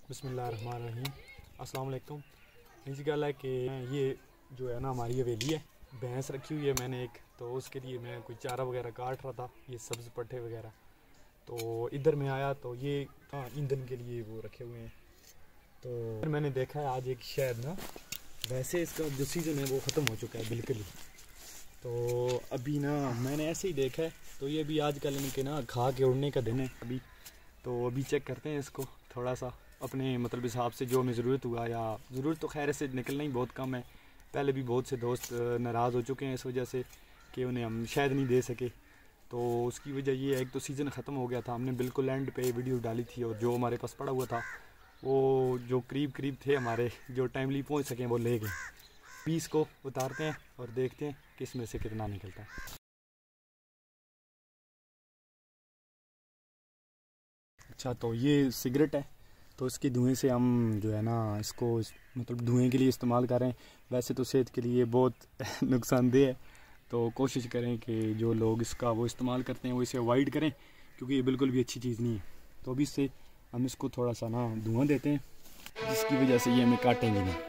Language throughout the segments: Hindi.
बिस्मिल्लाहिर्रहमानिर्रहीम। अस्सलाम वालेकुम। ऐसी गल है कि ये जो है ना हमारी हवेली है, भैंस रखी हुई है मैंने एक, तो उसके लिए मैं कोई चारा वगैरह काट रहा था, ये सब्ज़ पट्टे वगैरह। तो इधर मैं आया तो ये ईंधन के लिए वो रखे हुए हैं। तो फिर मैंने देखा है आज एक शायद ना, वैसे इसका जो सीज़न है वो ख़त्म हो चुका है बिल्कुल ही। तो अभी ना मैंने ऐसे ही देखा है, तो ये भी आजकल इनके ना खा के उड़ने का दिन है अभी। तो अभी चेक करते हैं इसको थोड़ा सा अपने मतलब हिसाब से, जो हमें ज़रूरत हुआ, या ज़रूरत तो खैर से निकलना ही बहुत कम है। पहले भी बहुत से दोस्त नाराज़ हो चुके हैं इस वजह से कि उन्हें हम शायद नहीं दे सके। तो उसकी वजह ये है, एक तो सीज़न ख़त्म हो गया था, हमने बिल्कुल एंड पे वीडियो डाली थी, और जो हमारे पास पड़ा हुआ था वो जो करीब थे हमारे, जो टाइमली पहुंच सकें वो ले गए। पीस को उतारते हैं और देखते हैं कि इसमें से कितना निकलता है। अच्छा, तो ये सिगरेट है, तो इसके धुएं से हम जो है ना इसको मतलब धुएं के लिए इस्तेमाल कर रहे हैं। वैसे तो सेहत के लिए बहुत नुकसानदेह है, तो कोशिश करें कि जो लोग इसका वो इस्तेमाल करते हैं वो इसे अवॉइड करें, क्योंकि ये बिल्कुल भी अच्छी चीज़ नहीं है। तो अभी इससे हम इसको थोड़ा सा ना धुआं देते हैं, जिसकी वजह से ये हमें काटेंगे नहीं।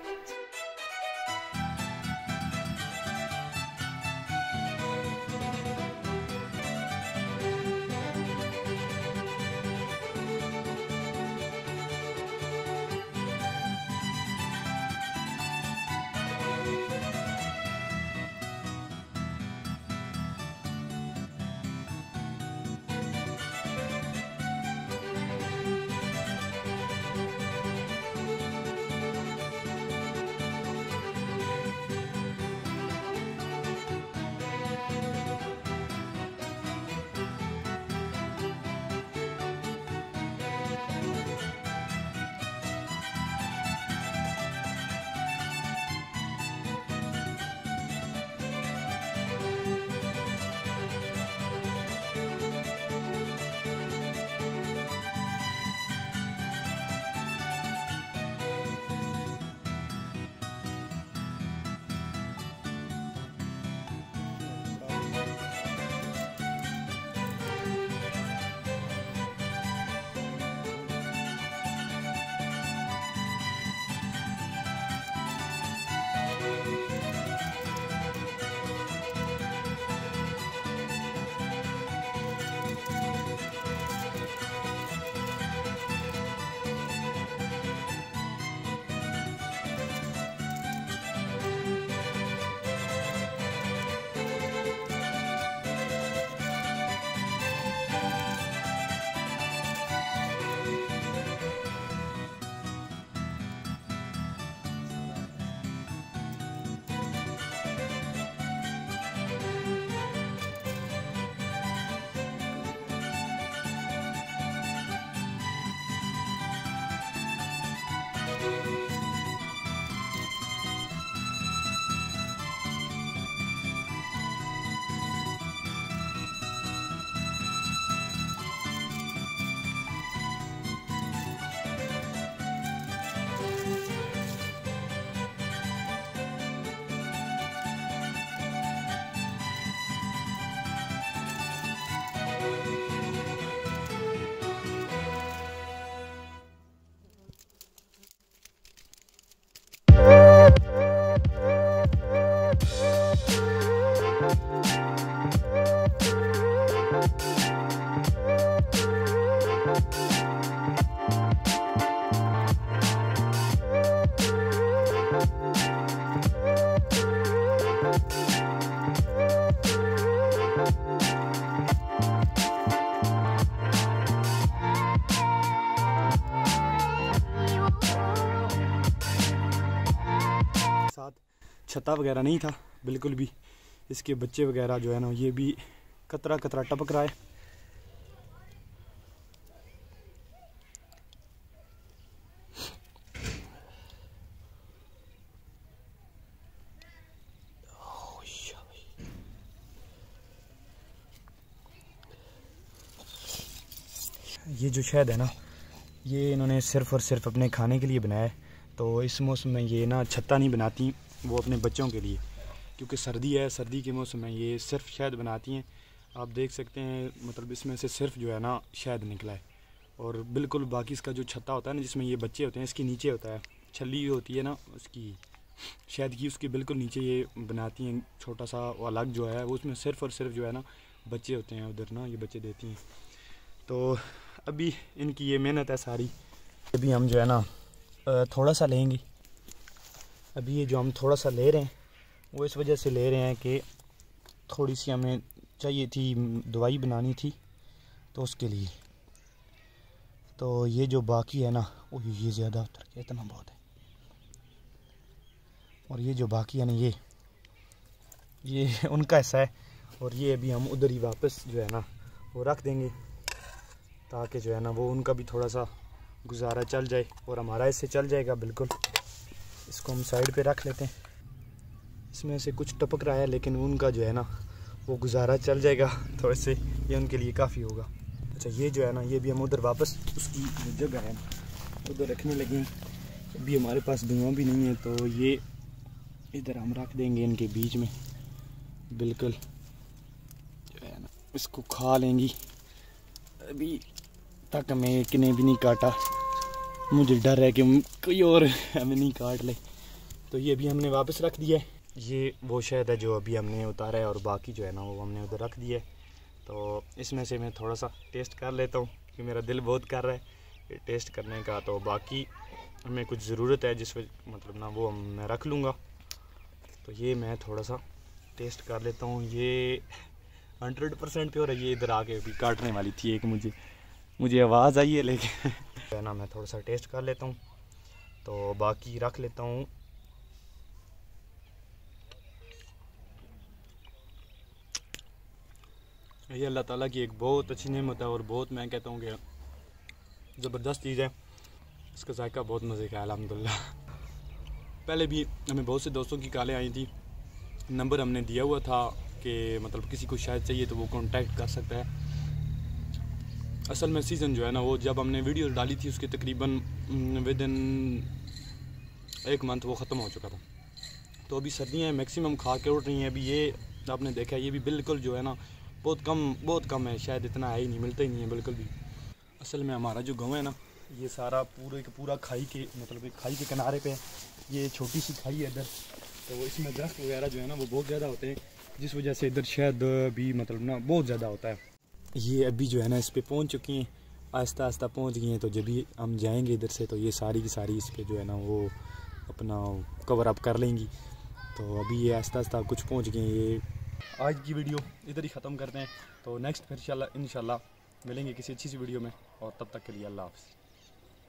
साथ छत्ता वगैरह नहीं था बिल्कुल भी, इसके बच्चे वगैरह जो है ना ये भी कतरा कतरा टपक रहा है। ये जो शहद है ना, ये इन्होंने सिर्फ़ और सिर्फ अपने खाने के लिए बनाया है। तो इस मौसम में ये ना छत्ता नहीं बनाती वो अपने बच्चों के लिए, क्योंकि सर्दी है, सर्दी के मौसम में ये सिर्फ शहद बनाती हैं। आप देख सकते हैं, मतलब इसमें से सिर्फ जो है ना शहद निकला है, और बिल्कुल बाकी इसका जो छत्ता होता है ना, जिसमें ये बच्चे होते हैं, इसके नीचे होता है छल्ली होती है ना उसकी, शायद की उसके बिल्कुल नीचे ये बनाती हैं छोटा सा अलग जो है, वो उसमें सिर्फ़ और सिर्फ जो है ना बच्चे होते हैं उधर ना, ये बच्चे देती हैं। तो अभी इनकी ये मेहनत है सारी। अभी हम जो है ना थोड़ा सा लेंगे। अभी ये जो हम थोड़ा सा ले रहे हैं वो इस वजह से ले रहे हैं कि थोड़ी सी हमें चाहिए थी, दवाई बनानी थी तो उसके लिए। तो ये जो बाकी है ना, वो ये ज़्यादा उतर गया, इतना बहुत है। और ये जो बाकी है ना, ये उनका हिस्सा है। और ये अभी हम उधर ही वापस जो है ना वो रख देंगे, ताकि जो है ना वो उनका भी थोड़ा सा गुजारा चल जाए और हमारा इससे चल जाएगा बिल्कुल। इसको हम साइड पे रख लेते हैं। इसमें से कुछ टपक रहा है लेकिन उनका जो है ना वो गुजारा चल जाएगा, तो इससे ये उनके लिए काफ़ी होगा। अच्छा, ये जो है ना ये भी हम उधर वापस उसकी जो जगह है उधर रखने लगे। अभी हमारे पास धुआं भी नहीं है, तो ये इधर हम रख देंगे इनके बीच में बिल्कुल, जो है ना इसको खा लेंगी। अभी तक हमें एक ने भी नहीं काटा, मुझे डर है कि कोई और हमें नहीं काट ले। तो ये भी हमने वापस रख दिया है। ये वो शहद है जो अभी हमने उतारा है और बाकी जो है ना वो हमने उधर रख दिया है। तो इसमें से मैं थोड़ा सा टेस्ट कर लेता हूँ कि मेरा दिल बहुत कर रहा है ये टेस्ट करने का। तो बाकी हमें कुछ ज़रूरत है जिस वजह मतलब ना वो मैं रख लूँगा। तो ये मैं थोड़ा सा टेस्ट कर लेता हूँ। ये 100% प्योर है। ये इधर आके अभी काटने वाली थी एक, मुझे आवाज़ आई है, लेकिन है ना मैं थोड़ा सा टेस्ट कर लेता हूँ। तो बाकी रख लेता हूँ। ये अल्लाह ताला की एक बहुत अच्छी नेमत है और बहुत, मैं कहता हूँ कि ज़बरदस्त चीज़ है। इसका जायका बहुत मज़े का है अल्हम्दुलिल्लाह। पहले भी हमें बहुत से दोस्तों की कॉलें आई थी, नंबर हमने दिया हुआ था कि मतलब किसी को शायद चाहिए तो वो कांटेक्ट कर सकता है। असल में सीज़न जो है ना वो जब हमने वीडियो डाली थी उसके तकरीबन विद इन 1 मंथ वो ख़त्म हो चुका था। तो अभी सर्दियाँ मैक्सिमम खा के उठ रही हैं। अभी ये आपने देखा है, ये भी बिल्कुल जो है ना बहुत कम है, शायद इतना है ही नहीं, मिलता ही नहीं है बिल्कुल भी। असल में हमारा जो गाँव है ना ये सारा पूरा खाई के मतलब एक खाई के किनारे पे है। ये छोटी सी खाई है इधर, तो इसमें दरख्त वगैरह जो है ना वो बहुत ज़्यादा होते हैं, जिस वजह से इधर शहद भी मतलब ना बहुत ज़्यादा होता है। ये अभी जो है ना इस पे पहुंच चुकी हैं, आहिस्ता आहिस्ता पहुंच गई हैं। तो जब भी हम जाएंगे इधर से तो ये सारी की सारी इस पे जो है ना वो अपना कवर अप कर लेंगी। तो अभी ये आहिस्ता आहिस्ता कुछ पहुंच गए हैं। ये आज की वीडियो इधर ही ख़त्म करते हैं। तो नेक्स्ट फिर इंशाल्लाह मिलेंगे किसी अच्छी सी वीडियो में, और तब तक के लिए अल्लाह हाफ़िज़।